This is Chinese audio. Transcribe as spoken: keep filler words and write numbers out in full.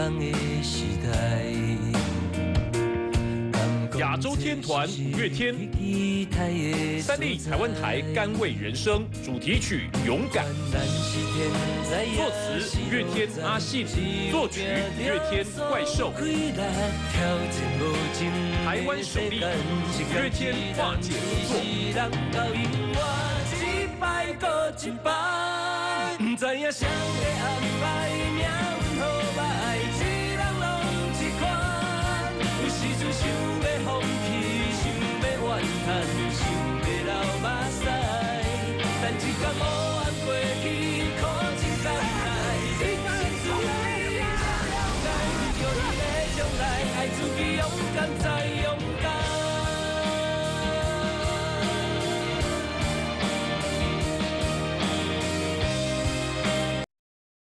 亚洲天团五月天，三立台湾台甘味人生主题曲《勇敢》，作词五月天阿信，作曲五月天怪兽，台湾首例五月天跨界合作。